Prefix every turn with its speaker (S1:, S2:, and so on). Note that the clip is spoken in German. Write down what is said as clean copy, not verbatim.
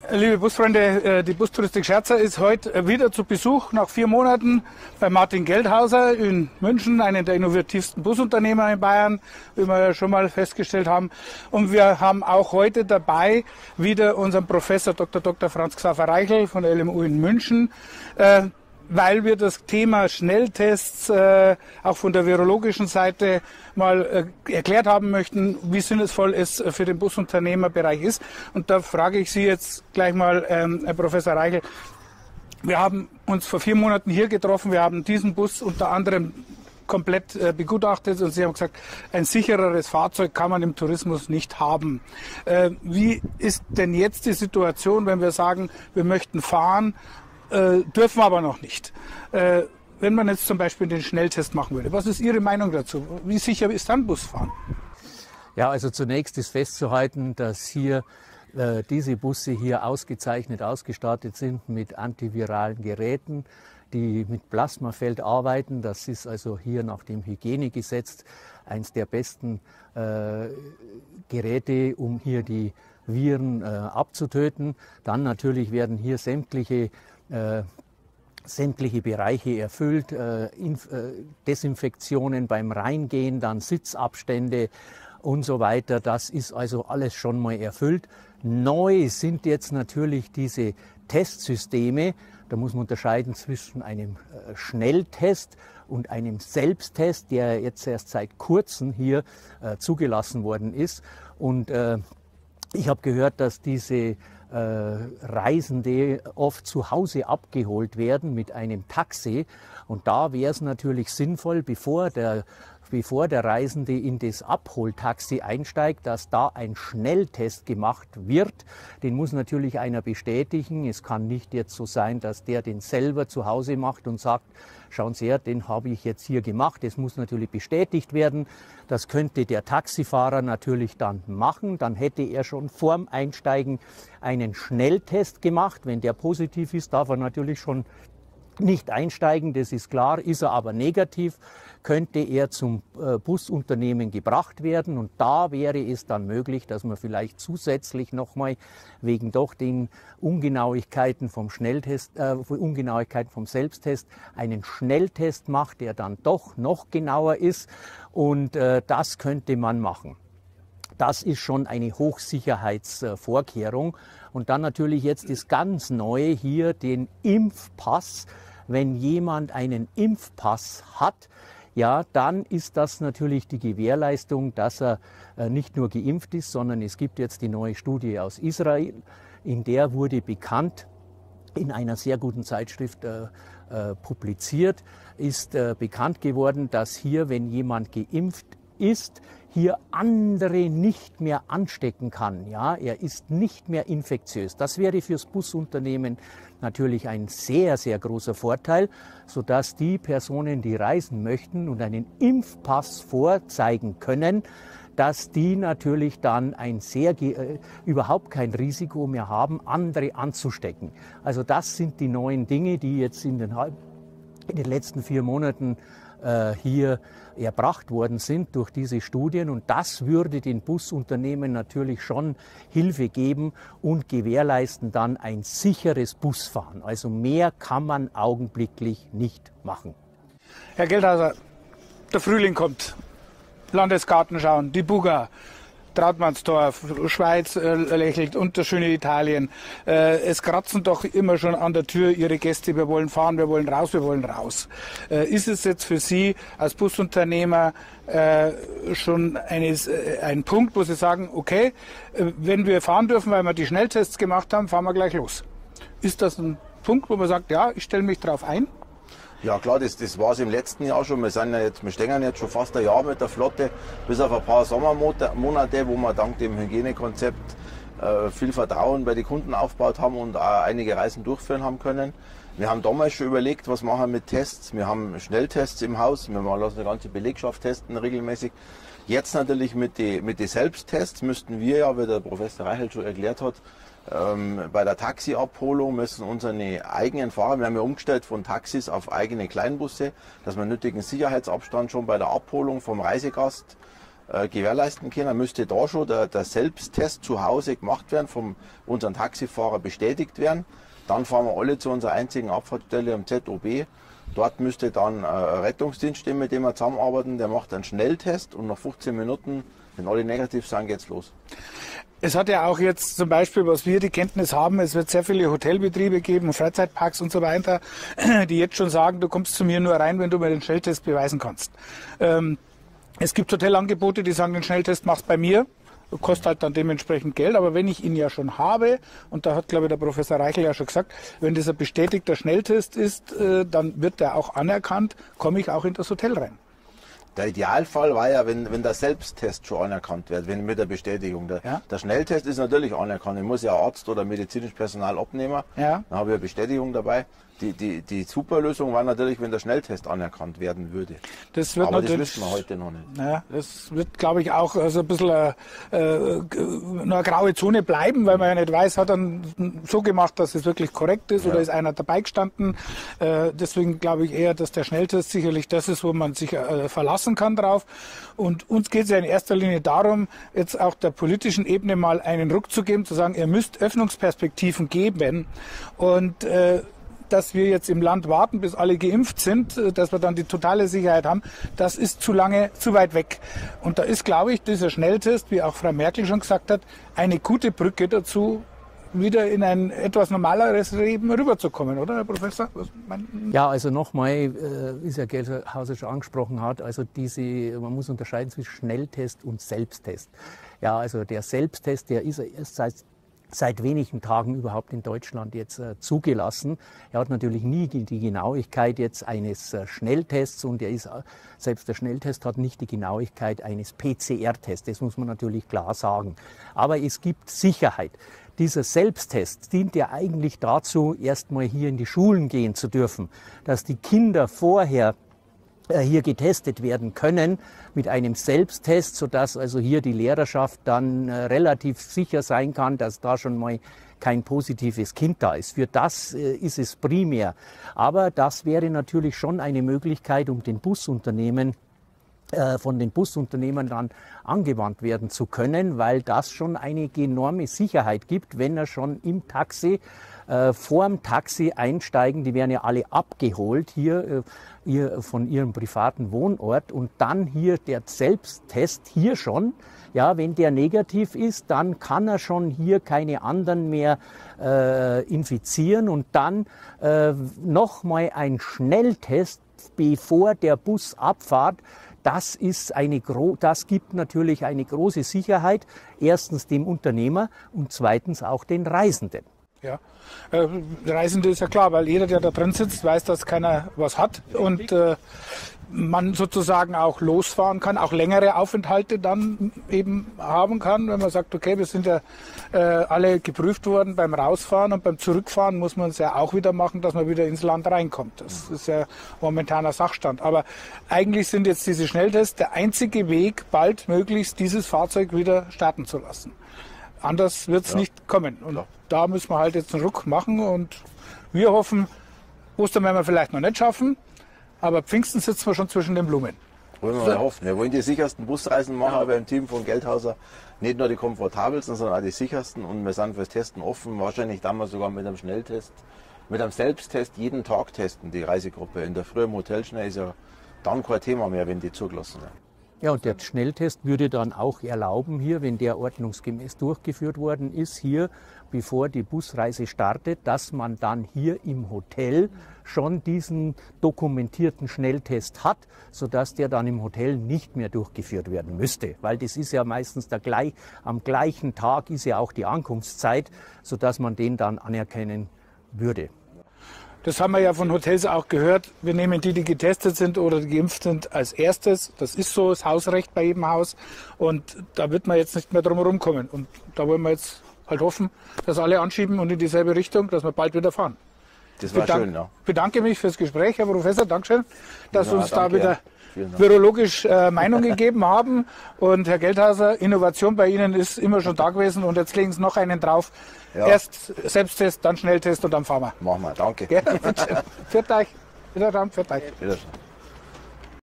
S1: Liebe Busfreunde, die Bustouristik Scherzer ist heute wieder zu Besuch nach 4 Monaten bei Martin Geldhauser in München, einem der innovativsten Busunternehmer in Bayern, wie wir ja schon mal festgestellt haben. Und wir haben auch heute dabei wieder unseren Professor Dr. Franz Xaver Reichel von der LMU in München, weil wir das Thema Schnelltests auch von der virologischen Seite mal erklärt haben möchten, wie sinnvoll es für den Busunternehmerbereich ist. Und da frage ich Sie jetzt gleich mal, Herr Professor Reichel, wir haben uns vor 4 Monaten hier getroffen, wir haben diesen Bus unter anderem komplett begutachtet und Sie haben gesagt, ein sichereres Fahrzeug kann man im Tourismus nicht haben. Wie ist denn jetzt die Situation, wenn wir sagen, wir möchten fahren, dürfen aber noch nicht? Wenn man jetzt zum Beispiel den Schnelltest machen würde, was ist Ihre Meinung dazu? Wie sicher ist dann Busfahren?
S2: Ja, also zunächst ist festzuhalten, dass hier diese Busse hier ausgezeichnet ausgestattet sind mit antiviralen Geräten, die mit Plasmafeld arbeiten. Das ist also hier nach dem Hygienegesetz eines der besten Geräte, um hier die Viren abzutöten. Dann natürlich werden hier sämtliche Bereiche erfüllt, Desinfektionen beim Reingehen, dann Sitzabstände und so weiter. Das ist also alles schon mal erfüllt. Neu sind jetzt natürlich diese Testsysteme. Da muss man unterscheiden zwischen einem Schnelltest und einem Selbsttest, der jetzt erst seit kurzem hier zugelassen worden ist. Und ich habe gehört, dass diese Reisende oft zu Hause abgeholt werden mit einem Taxi. Und da wäre es natürlich sinnvoll, bevor der Reisende in das Abholtaxi einsteigt, dass da ein Schnelltest gemacht wird. Den muss natürlich einer bestätigen. Es kann nicht jetzt so sein, dass der den selber zu Hause macht und sagt, schauen Sie her, den habe ich jetzt hier gemacht. Es muss natürlich bestätigt werden. Das könnte der Taxifahrer natürlich dann machen. Dann hätte er schon vorm Einsteigen einen Schnelltest gemacht. Wenn der positiv ist, darf er natürlich schon nicht einsteigen, das ist klar. Ist er aber negativ, könnte er zum Busunternehmen gebracht werden. Und da wäre es dann möglich, dass man vielleicht zusätzlich nochmal wegen doch den Ungenauigkeiten vom Ungenauigkeiten vom Selbsttest einen Schnelltest macht, der dann doch noch genauer ist. Und das könnte man machen. Das ist schon eine Hochsicherheitsvorkehrung. Und dann natürlich jetzt das ganz Neue hier, den Impfpass. Wenn jemand einen Impfpass hat, ja, dann ist das natürlich die Gewährleistung, dass er nicht nur geimpft ist, sondern es gibt jetzt die neue Studie aus Israel, in der wurde bekannt, in einer sehr guten Zeitschrift publiziert, ist bekannt geworden, dass hier, wenn jemand geimpft ist, hier andere nicht mehr anstecken kann. Ja, er ist nicht mehr infektiös. Das wäre fürs Busunternehmen natürlich ein sehr, sehr großer Vorteil, sodass die Personen, die reisen möchten und einen Impfpass vorzeigen können, dass die natürlich dann überhaupt kein Risiko mehr haben, andere anzustecken. Also das sind die neuen Dinge, die jetzt in den letzten 4 Monaten hier erbracht worden sind durch diese Studien. Und das würde den Busunternehmen natürlich schon Hilfe geben und gewährleisten dann ein sicheres Busfahren. Also mehr kann man augenblicklich nicht machen.
S1: Herr Geldhauser, der Frühling kommt. Landesgarten schauen, die Buga, Trautmannsdorf, Schweiz lächelt und das schöne Italien. Es kratzen doch immer schon an der Tür Ihre Gäste, wir wollen fahren, wir wollen raus, wir wollen raus. Ist es jetzt für Sie als Busunternehmer schon ein Punkt, wo Sie sagen, okay, wenn wir fahren dürfen, weil wir die Schnelltests gemacht haben, fahren wir gleich los? Ist das ein Punkt, wo man sagt, ja, ich stelle mich drauf ein?
S3: Ja klar, das war es im letzten Jahr schon. Wir stehen jetzt schon fast ein Jahr mit der Flotte, bis auf ein paar Sommermonate, wo wir dank dem Hygienekonzept viel Vertrauen bei den Kunden aufgebaut haben und auch einige Reisen durchführen haben können. Wir haben damals schon überlegt, was machen wir mit Tests. Wir haben Schnelltests im Haus, wir lassen eine ganze Belegschaft testen regelmäßig. Jetzt natürlich mit den Selbsttests müssten wir ja, wie der Professor Reichel schon erklärt hat, bei der Taxiabholung müssen unsere eigenen Fahrer, wir haben ja umgestellt von Taxis auf eigene Kleinbusse, dass wir nötigen Sicherheitsabstand schon bei der Abholung vom Reisegast gewährleisten können, müsste da schon der Selbsttest zu Hause gemacht werden, von unserem Taxifahrer bestätigt werden. Dann fahren wir alle zu unserer einzigen Abfahrtsstelle am ZOB. Dort müsste dann ein Rettungsdienst stehen, mit dem wir zusammenarbeiten. Der macht einen Schnelltest und nach 15 Minuten, wenn alle negativ sind, geht's los.
S1: Es hat ja auch jetzt zum Beispiel, was wir die Kenntnis haben, es wird sehr viele Hotelbetriebe geben, Freizeitparks und so weiter, die jetzt schon sagen, du kommst zu mir nur rein, wenn du mir den Schnelltest beweisen kannst. Es gibt Hotelangebote, die sagen, den Schnelltest machst bei mir. Kostet halt dann dementsprechend Geld, aber wenn ich ihn ja schon habe, und da hat, glaube ich, der Professor Reichel ja schon gesagt, wenn das ein bestätigter Schnelltest ist, dann wird der auch anerkannt, komme ich auch in das Hotel rein.
S3: Der Idealfall war ja, wenn der Selbsttest schon anerkannt wird, wenn mit der Bestätigung. Der Schnelltest ist natürlich anerkannt. Ich muss ja Arzt oder medizinisches Personal abnehmen. Ja. Dann habe ich eine Bestätigung dabei. Die Superlösung war natürlich, wenn der Schnelltest anerkannt werden würde. Aber das wissen wir heute noch nicht. Ja,
S1: das wird, glaube ich, auch so ein bisschen eine graue Zone bleiben, weil man ja nicht weiß, hat er so gemacht, dass es wirklich korrekt ist, oder ist einer dabei gestanden. Deswegen glaube ich eher, dass der Schnelltest sicherlich das ist, wo man sich verlassen kann drauf. Und uns geht es ja in erster Linie darum, jetzt auch der politischen Ebene mal einen Ruck zu geben, zu sagen, ihr müsst Öffnungsperspektiven geben. Und dass wir jetzt im Land warten, bis alle geimpft sind, dass wir dann die totale Sicherheit haben, das ist zu lange, zu weit weg. Und da ist, glaube ich, dieser Schnelltest, wie auch Frau Merkel schon gesagt hat, eine gute Brücke dazu, wieder in ein etwas normaleres Leben rüberzukommen, oder, Herr Professor?
S2: Ja, also nochmal, wie es Herr Geldhauser schon angesprochen hat, also man muss unterscheiden zwischen Schnelltest und Selbsttest. Ja, also der Selbsttest, der ist erst seit wenigen Tagen überhaupt in Deutschland jetzt zugelassen. Er hat natürlich nie die Genauigkeit jetzt eines Schnelltests, und selbst der Schnelltest hat nicht die Genauigkeit eines PCR-Tests. Das muss man natürlich klar sagen. Aber es gibt Sicherheit. Dieser Selbsttest dient ja eigentlich dazu, erstmal hier in die Schulen gehen zu dürfen, dass die Kinder vorher hier getestet werden können mit einem Selbsttest, sodass also hier die Lehrerschaft dann relativ sicher sein kann, dass da schon mal kein positives Kind da ist. Für das ist es primär. Aber das wäre natürlich schon eine Möglichkeit, um den Busunternehmen von den Busunternehmern dann angewandt werden zu können, weil das schon eine enorme Sicherheit gibt, wenn er schon im Taxi, vorm Taxi einsteigen, die werden ja alle abgeholt hier von ihrem privaten Wohnort, und dann hier der Selbsttest hier schon, ja, wenn der negativ ist, dann kann er schon hier keine anderen mehr infizieren, und dann nochmal ein Schnelltest, bevor der Bus abfahrt. Das gibt natürlich eine große Sicherheit, erstens dem Unternehmer und zweitens auch den Reisenden.
S1: Ja, Reisende ist ja klar, weil jeder, der da drin sitzt, weiß, dass keiner was hat und man sozusagen auch losfahren kann, auch längere Aufenthalte dann eben haben kann, wenn man sagt, okay, wir sind ja alle geprüft worden beim Rausfahren, und beim Zurückfahren muss man es ja auch wieder machen, dass man wieder ins Land reinkommt. Das ist ja momentaner Sachstand. Aber eigentlich sind jetzt diese Schnelltests der einzige Weg, bald möglichst dieses Fahrzeug wieder starten zu lassen. Anders wird es nicht kommen. Und da müssen wir halt jetzt einen Ruck machen, und wir hoffen, Ostern werden wir vielleicht noch nicht schaffen, aber Pfingsten sitzen wir schon zwischen den Blumen.
S3: Wollen wir mal hoffen. Wir wollen die sichersten Busreisen machen, aber im Team von Geldhauser nicht nur die komfortabelsten, sondern auch die sichersten, und wir sind fürs Testen offen. Wahrscheinlich dann wir sogar mit einem Schnelltest, mit einem Selbsttest jeden Tag testen, die Reisegruppe. In der Früh im Hotel schnell ist ja dann kein Thema mehr, wenn die zugelassen werden.
S2: Ja, und der Schnelltest würde dann auch erlauben, hier, wenn der ordnungsgemäß durchgeführt worden ist, hier, bevor die Busreise startet, dass man dann hier im Hotel schon diesen dokumentierten Schnelltest hat, sodass der dann im Hotel nicht mehr durchgeführt werden müsste. Weil das ist ja meistens am gleichen Tag ist ja auch die Ankunftszeit, sodass man den dann anerkennen würde.
S1: Das haben wir ja von Hotels auch gehört. Wir nehmen die getestet sind oder die geimpft sind, als erstes. Das ist so, das Hausrecht bei jedem Haus. Und da wird man jetzt nicht mehr drum herum kommen. Und da wollen wir jetzt halt hoffen, dass alle anschieben und in dieselbe Richtung, dass wir bald wieder fahren.
S3: Das war schön, ja.
S1: Ich bedanke mich fürs Gespräch, Herr Professor. Dankeschön, dass Sie uns da wieder virologisch Meinung gegeben haben. Und Herr Geldhauser, Innovation bei Ihnen ist immer schon da gewesen, und jetzt legen Sie noch einen drauf. Ja. Erst Selbsttest, dann Schnelltest und dann fahren wir.
S3: Machen wir, danke.
S1: Ja, für euch. Wiederschauen, für euch.
S3: Wiederschauen.